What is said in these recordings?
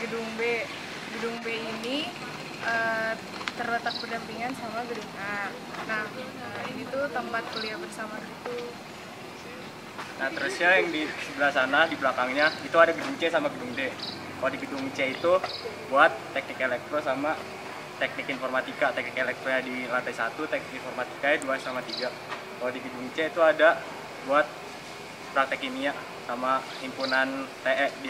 gedung B. Gedung B ini terletak berdampingan sama gedung A. Nah, ini tuh tempat kuliah bersama gitu. Nah terusnya yang di sebelah sana, di belakangnya itu ada gedung C sama gedung D. Kalau di gedung C itu buat teknik elektro sama teknik informatika. Teknik elektronya di lantai 1, teknik informatikanya 2 sama 3. Kalau di gedung C itu ada buat praktek kimia sama himpunan TE D.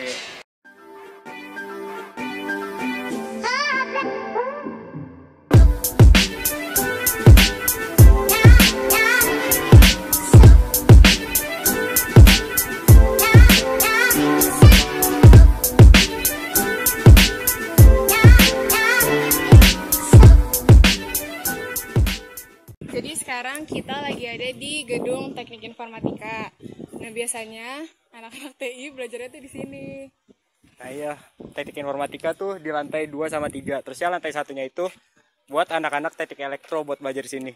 Jadi sekarang kita lagi ada di gedung teknik informatika. Nah biasanya anak-anak TI belajarnya tuh di sini. Nah iya, teknik informatika tuh di lantai 2 sama 3. Terusnya lantai satunya itu buat anak-anak teknik elektro buat belajar di sini.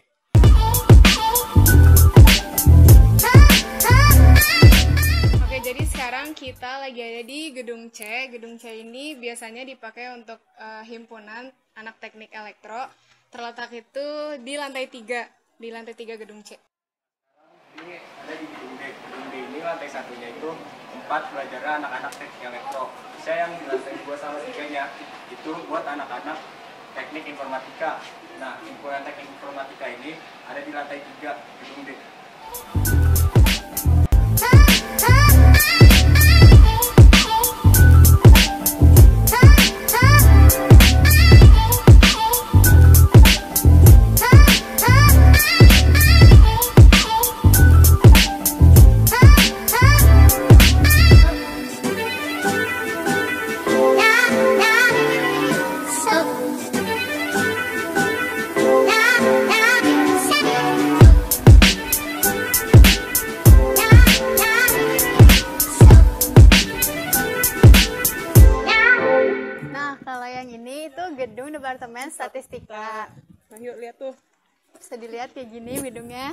Oke, jadi sekarang kita lagi ada di gedung C. Gedung C ini biasanya dipakai untuk himpunan anak teknik elektro. Terletak itu di lantai 3, di lantai 3 gedung C. Ini ada di gedung D. Gedung D ini lantai satunya itu tempat belajar anak-anak teknik elektro. Saya yang di lantai 2 sama 3-nya itu buat anak-anak teknik informatika. Nah, himpunan teknik informatika ini ada di lantai 3 gedung D. Gedung Departemen Statistika. Nah, yuk lihat tuh. Bisa dilihat kayak gini gedungnya.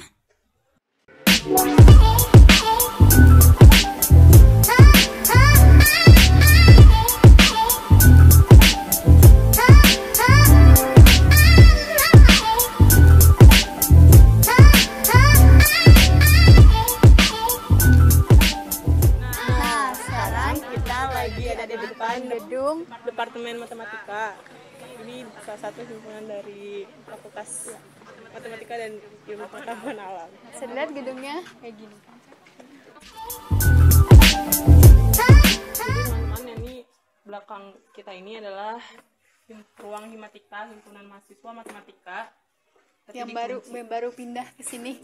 Nah, sekarang kita lagi ada di depan gedung Departemen Matematika. Ini salah satu himpunan dari Fakultas Matematika dan Ilmu Pengetahuan Alam. Bisa dilihat gedungnya kayak gini. Jadi teman-teman, yang ini belakang kita ini adalah ruang himatika, himpunan mahasiswa matematika. Yang baru pindah ke sini.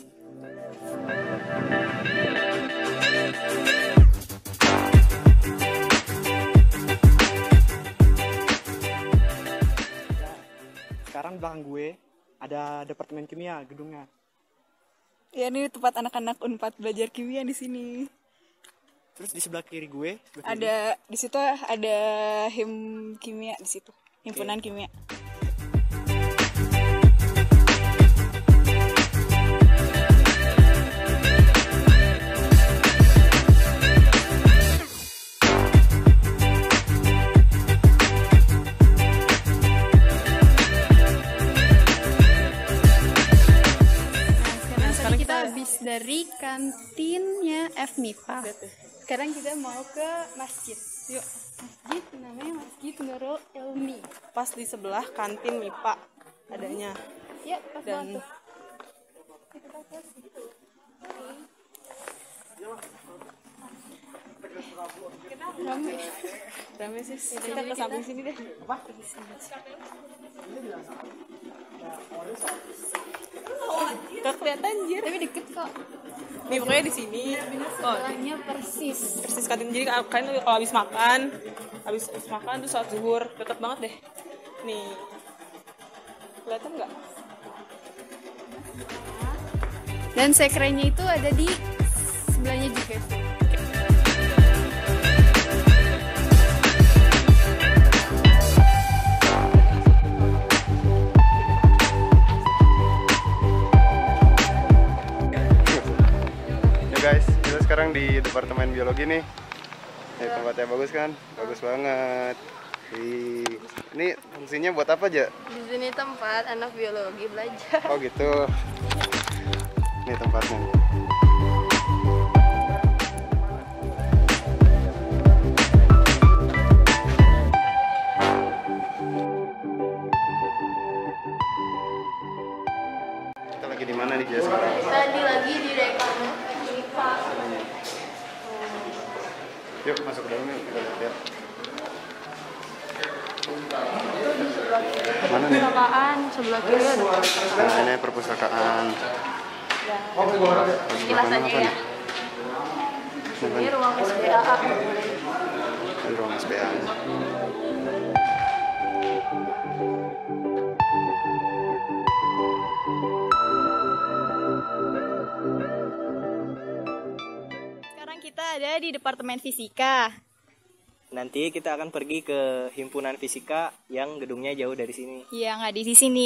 Sekarang belakang gue ada Departemen Kimia gedungnya. Ya, ini tempat anak-anak Unpad belajar kimia di sini. Terus di sebelah kiri gue Ada di situ ada him kimia di situ. Himpunan kimia. Habis dari kantinnya FMIPA. Sekarang kita mau ke masjid. Yuk, masjid namanya Masjid Nurul Ilmi. Pas di sebelah kantin MIPA adanya. Ya, pas Dan banget tuh. rame sih. Kita ke samping sini deh. Apa? Gak kelihatan anjir. Tapi deket kok. Nih pokoknya di sini. Sebelahnya persis. Persis kantin. Jadi kalian kalau habis makan tuh saat zuhur, deket banget deh. Nih. Kelihatan nggak? Dan sekrennya itu ada di sebelahnya juga. Guys, kita sekarang di Departemen Biologi nih. Tempatnya bagus kan? Bagus banget. Ini fungsinya buat apa aja? Di sini tempat anak biologi belajar. Oh gitu. Ini tempatnya. Kita lagi di mana nih Jas sekarang? Tadi lagi di dekan IPA. Yuk masuk ke dalam yuk, kita lihat. Mana nih? Perpustakaan sebelah kiri ada. Nah, ini perpustakaan. Kilas aja ya. Ini ruang SBA. Ini ruang SBA. Sekarang kita ada di Departemen Fisika. Nanti kita akan pergi ke himpunan fisika yang gedungnya jauh dari sini. Ya, nggak di sini.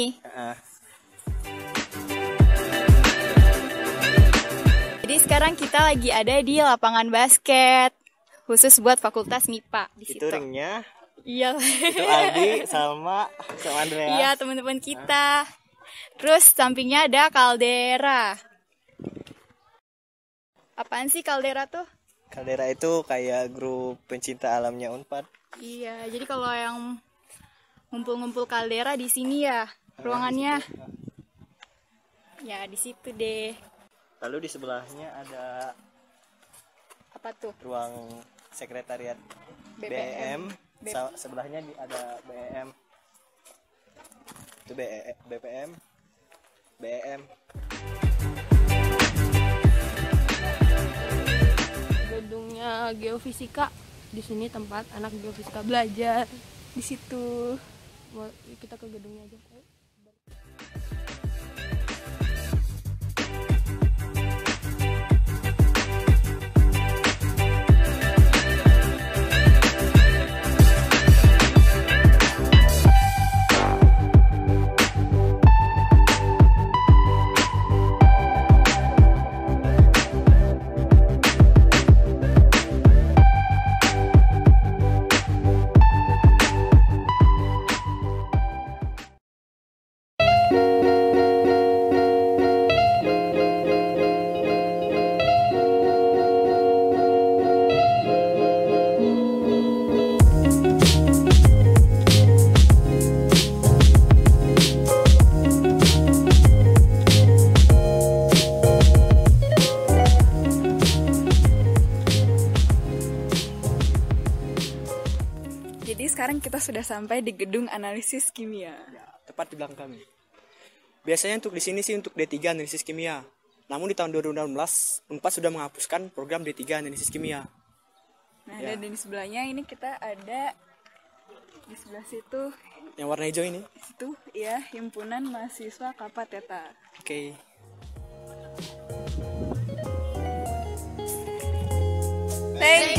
Jadi sekarang kita lagi ada di lapangan basket. Khusus buat Fakultas MIPA di situ. Itu ringnya, Iya. itu Aldi sama Andrea. Iya, teman-teman kita. Terus sampingnya ada kaldera. Apaan sih kaldera tuh? Kaldera itu kayak grup pencinta alamnya Unpad. Iya, jadi kalau yang ngumpul-ngumpul kaldera di sini ya ruangannya. Ya, di situ deh. Lalu di sebelahnya ada Apa tuh? ruang sekretariat BPM. BEM. Sebelahnya ada BEM. Itu BPM. BEM. Gedungnya geofisika. Di sini tempat anak geofisika belajar. Di situ. Kita ke gedungnya aja. Jadi sekarang kita sudah sampai di gedung analisis kimia. Ya, tepat di belakang kami. Biasanya untuk di sini sih untuk D3 analisis kimia. Namun di tahun 2016 Unpad sudah menghapuskan program D3 analisis kimia. Nah, Ya. dan di sebelahnya ini kita ada di sebelah situ Yang warna hijau ini. itu ya himpunan mahasiswa Kappa Theta. Oke. Thank